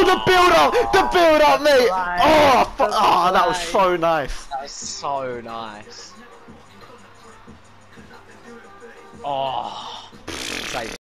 the build up! The build up, mate! Oh, that was so nice. That was so nice. Oh, save it.